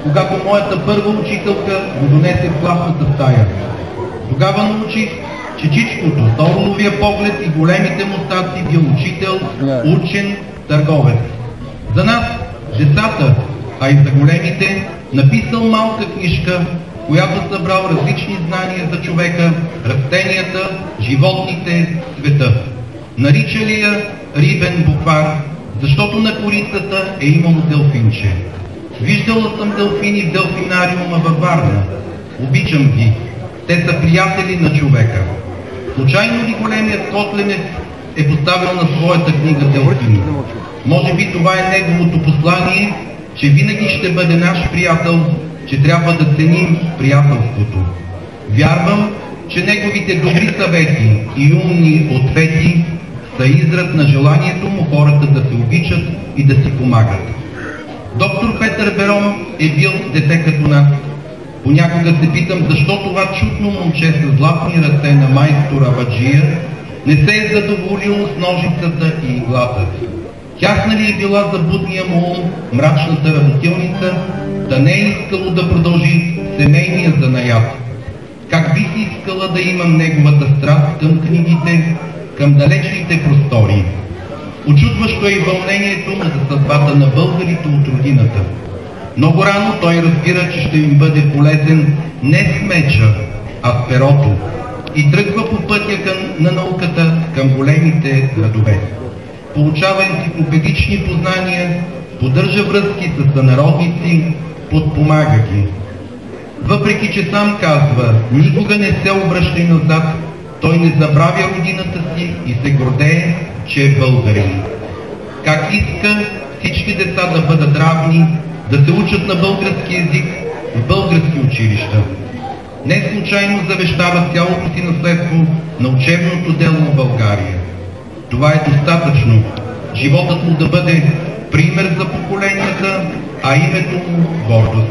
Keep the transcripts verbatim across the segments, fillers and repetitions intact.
когато моята първа учителка го донесе в класната стая. Тогава научих, че чичкото с орловия поглед и големите мустаци бил учител, учен, търговец. За нас, децата, а и за големите, написал малка книжка, която събрал различни знания за човека, растенията, животните, света. Наричали я рибен буквар, защото на корицата е имало делфинче. Виждала съм делфини в делфинариума във Варна. Обичам ги. Те са приятели на човека. Случайно ли големият котленец е поставил на своята книга делфини? Може би това е неговото послание, че винаги ще бъде наш приятел, че трябва да ценим приятелството. Вярвам, че неговите добри съвети и умни ответи са израз на желанието му хората да се обичат и да си помагат. Доктор Петър Берон е бил дете като нас. Понякога се питам, защо това чудно момче с златни ръце на майстора Баджия не се е задоволило с ножицата и иглата. Тясна ли е била за будния му ум мрачната работилница, да не е искало да продължи семейния занаят? Как би си искала да имам неговата страст към книгите, към далечните простори? Очудващо е и вълнението му за съдбата на българите от родината. Много рано той разбира, че ще им бъде полезен не с меча, а с перото и тръгва по пътя към, на науката към големите градове. Получава енциклопедични познания, поддържа връзки с сънародници, подпомага ги. Въпреки че сам казва, никога не се обръщай назад, той не забравя родината си и се гордее, че е българин. Как иска всички деца да бъдат равни, да се учат на български език в български училища. Не случайно завещава цялото си наследство на учебното дело в България. Това е достатъчно. Животът му да бъде пример за поколенията, а името му гордост.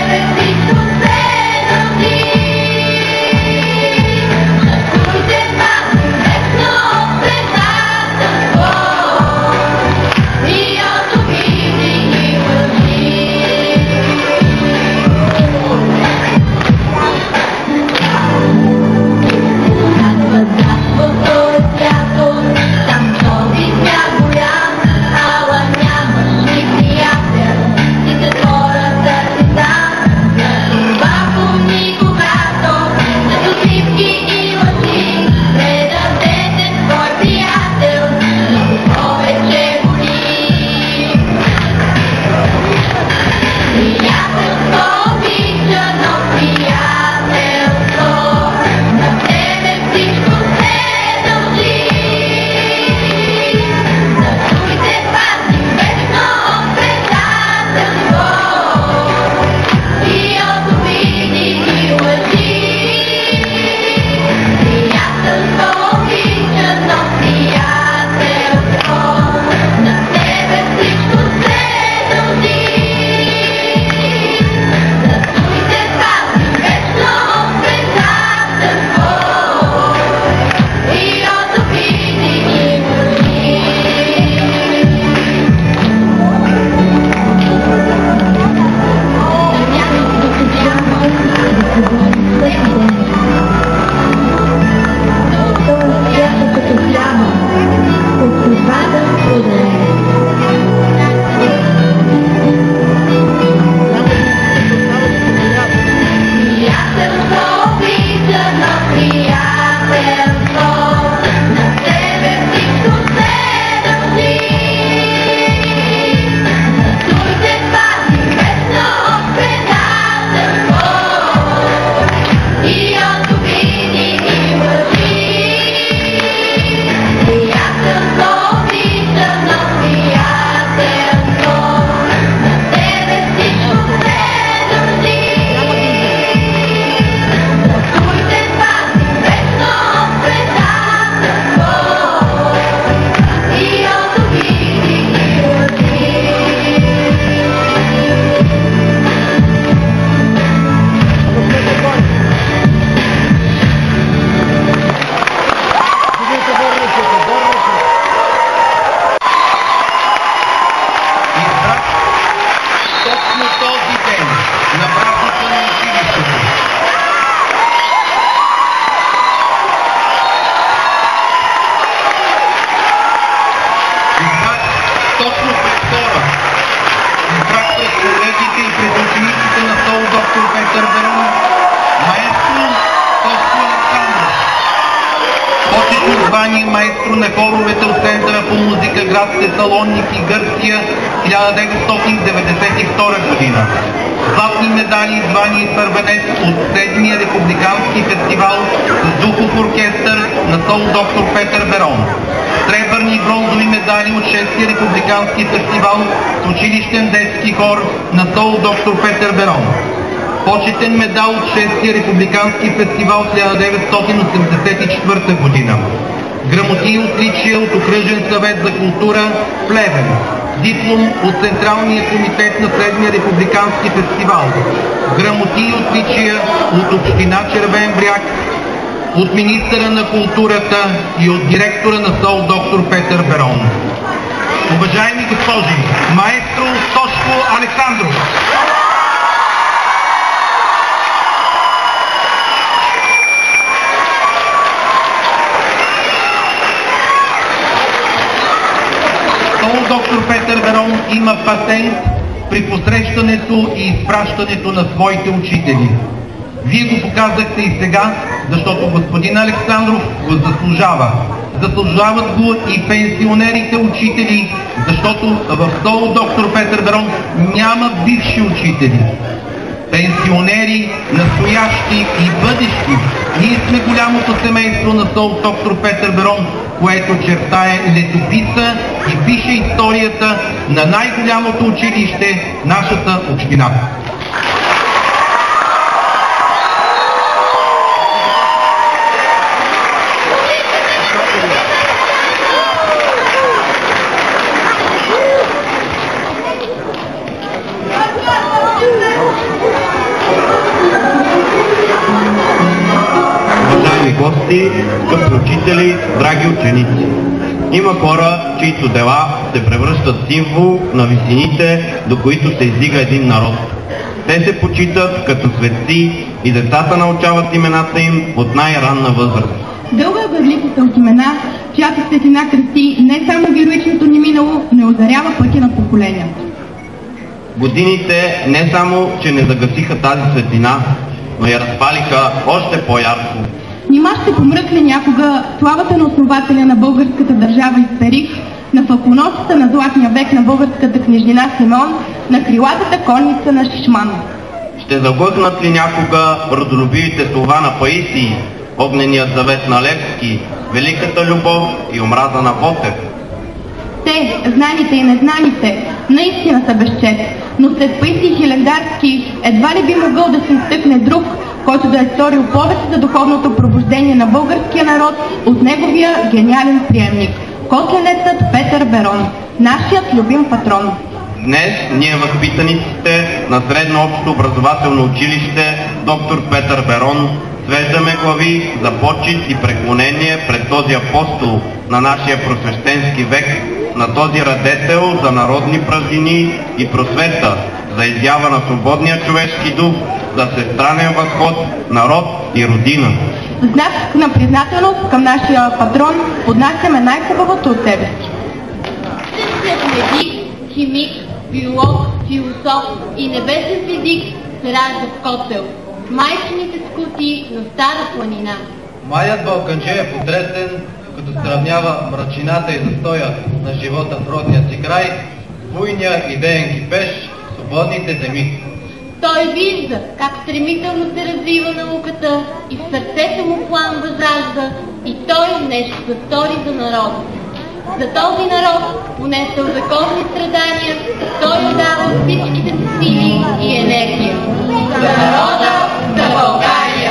Goodbye. звание маестро на хоровете от Центъра по музика град Тесалоники, Гърция, хиляда деветстотин деветдесет и втора година. Златни медали и звание първенец от седмия републикански фестивал с духов оркестър на сол доктор Петър Берон. Сребърни и бронзови медали от шестия републикански фестивал с училищен детски хор на сол доктор Петър Берон. Почетен медал от шестия републикански фестивал хиляда деветстотин осемдесет и четвърта година. Грамоти и отличия от Окръжен съвет за култура в Плевен. Диплом от Централния комитет на седмия републикански фестивал. Грамоти и отличия от Община Червен бряг, от министъра на културата и от директора на сол доктор Петър Берон. Уважаеми госпожи, маестро Тошко Александров! Доктор Петър Берон има патент при посрещането и изпращането на своите учители. Вие го показахте и сега, защото господин Александров го заслужава. Заслужават го и пенсионерите учители, защото в сол доктор Петър Берон няма бивши учители. Пенсионери, настоящи и бъдещи. Ние сме голямото семейство на сол доктор Петър Берон, което чертае летописа и пише историята на най-голямото училище в нашата община. Гости, скъпи учители, драги ученици! Има хора, чието дела се превръщат в символ на висините, до които се издига един народ. Те се почитат като светци и децата научават имената им от най-ранна възраст. Дълга е върлицата от имена, чиято светлина кръсти не само героичното ни минало, но озарява пътя на поколенията. Годините не само, че не загасиха тази светлина, но я разпалиха още по-ярко. Нима ще помръкне някога славата на основателя на българската държава Исперих, на фалконосата на златния век на българската книжнина Симеон, на крилатата конница на Шишман. Ще заглъхнат ли някога родолюбивите слова на Паисий, огненият завет на Левски, великата любов и омраза на Ботев? Те, знаните и незнаните, наистина са безчет, но след Паисий Хилендарски едва ли би могъл да се изтъкне друг, който да е сторил повече за духовното пробуждение на българския народ от неговия гениален приемник – котленецът Петър Берон, нашият любим патрон. Днес ние, възпитаниците на Средно общо образователно училище доктор Петър Берон, свеждаме глави за почит и преклонение пред този апостол на нашия просвещенски век, на този радетел за народни празнини и просвета, за изява на свободния човешки дух, за всестранен възход, народ и родина. В знак на признателност към нашия патрон поднасяме най-хубавото от себе си. Медик, химик, биолог, философ и небесен физик се ражда в Котел, майчините скути на Стара планина. Младият балканче е потресен, като сравнява мрачината и застоя на живота в родния си край, буйния идеен кипеж, свободните земи. Той вижда как стремително се развива науката и в сърцето му пламва жажда и той нещо да стори за народа. За този народ, понесъл вековни страдания, той дава всичките си сили и енергия. За народа, за България!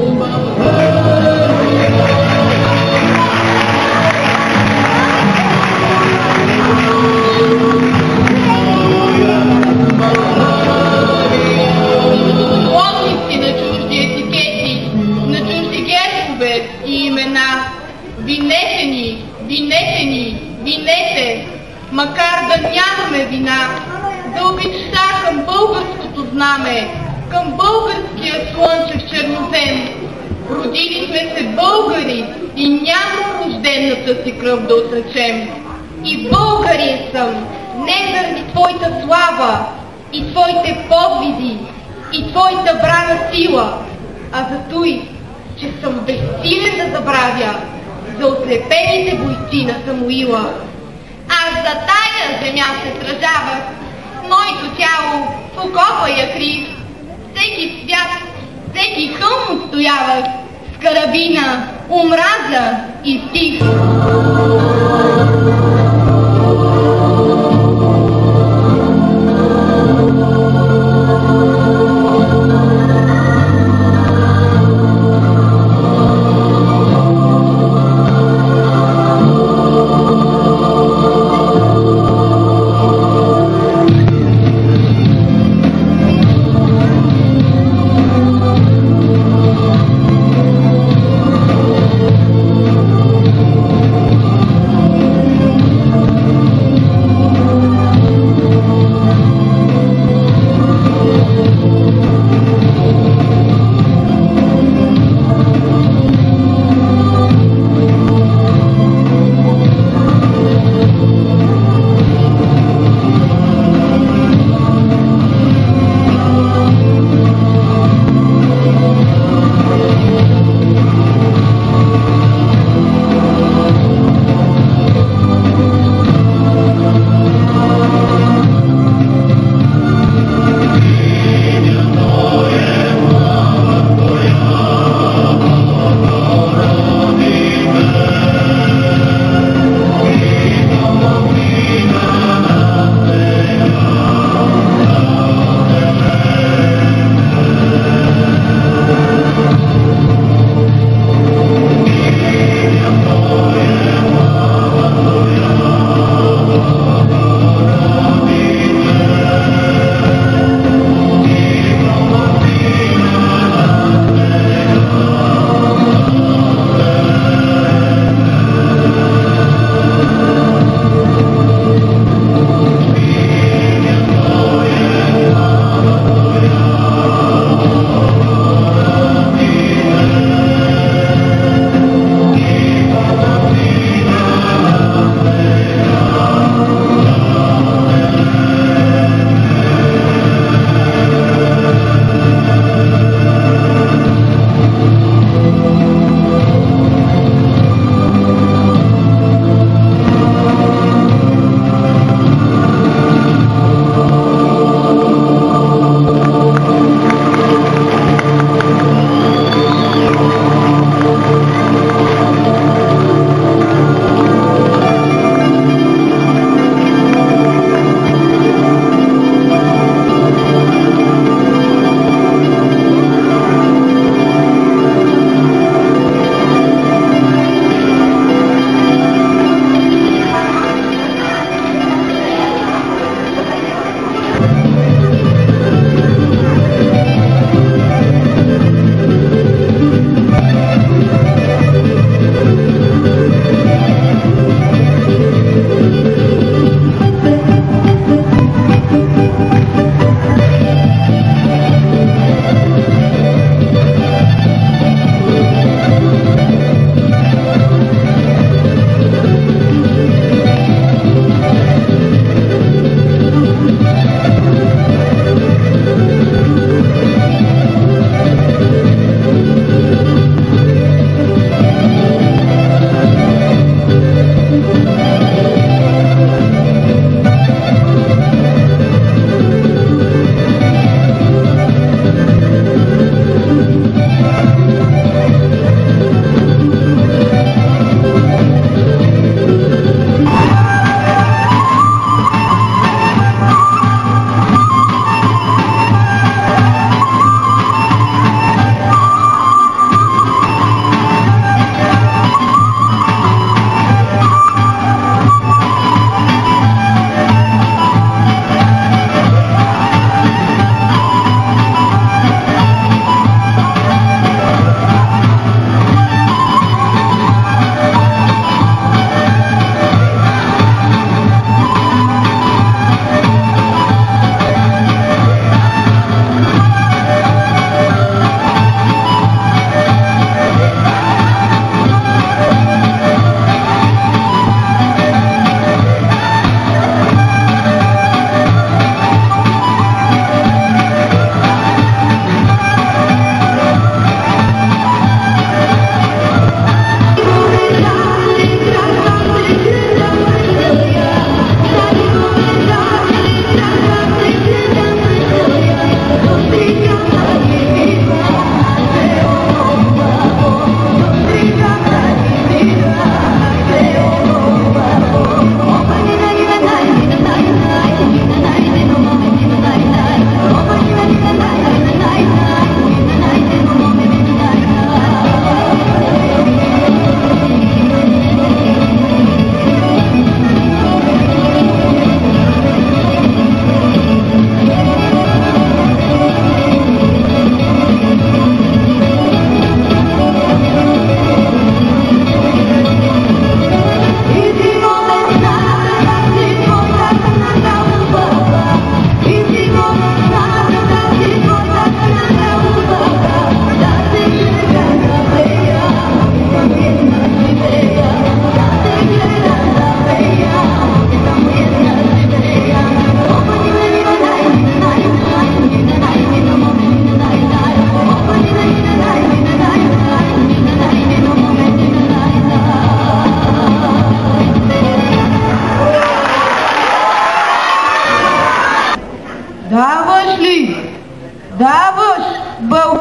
Плотници на чужди етикети, на чужди гербове и имена, винете ни, винете ни, винете, макар да нямаме вина, за обичта към българското знаме, към българския слънчев чернозем. Родили сме се българи и няма рождената си кръв да отречем. И българин съм, не заради твоята слава и твоите подвизи и твоята брана сила, а за той, че съм безсилен да забравя за ослепените бойци на Самуила. Аз за тая земя се сражавах, моето тяло в окопа я крив, всеки свят, всеки хълм отстоявах, с карабина, омраза и стих.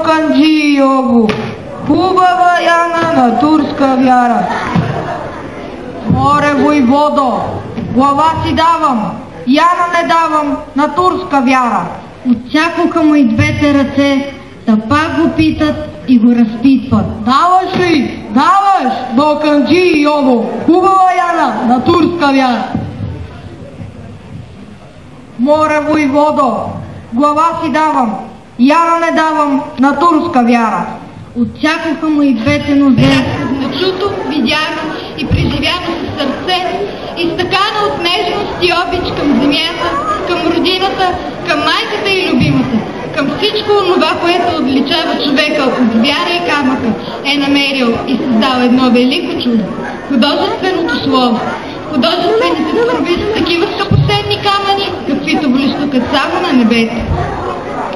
Канджиово, хубава яна на турска вяра. Море войводо, глава си давам, яна не давам на турска вяра. Отсякоха му и двете ръце, та пак го питат и го разпитват. Даваш ли? Даваш до Канджиово, хубава яна на турска вяра. Море войводо, глава си давам, яна не давам на турска вяра. Отсякоха му и двете нозе. Начуто, видяно и преживяно със сърце, изтъкана от нежност и обич към земята, към родината, към майката и любимата, към всичко онова, което отличава човека от вяра и камъка, е намерил и създал едно велико чудо – художественото слово. Художествените творби са такива скъпоценни камъни, каквито блещукат само на небето.